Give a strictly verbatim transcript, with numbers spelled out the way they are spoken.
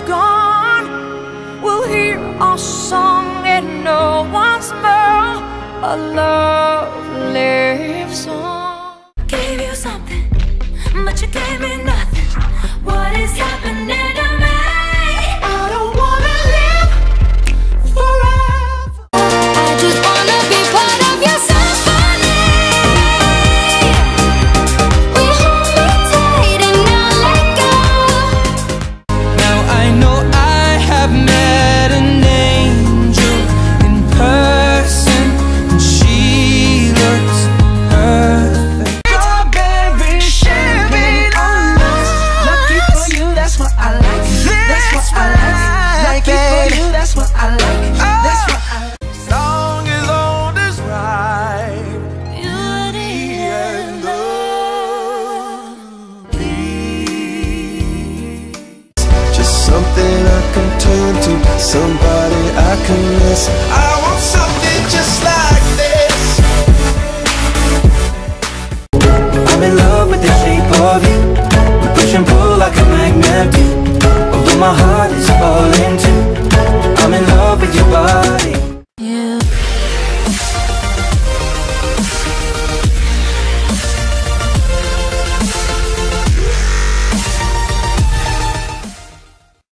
gone, we'll hear our song and no once more our love lives on. Gave you something, but you gave me nothing. What is happening to me? I don't wanna live forever. I just wanna be part of your symphony. We hold me tight and not let go. Now I know I have met an angel in person, and she looks perfect. Strawberry champagne on us. Lucky for you, that's what I like. That's what I like. Lucky for you, that's what I like. That's what I like. Song is old as right. Beauty and love. Just something I can turn to, somebody I can miss. I want something just like this. I'm in love with the shape of you. We push and pull like a magnet do. Although my heart is falling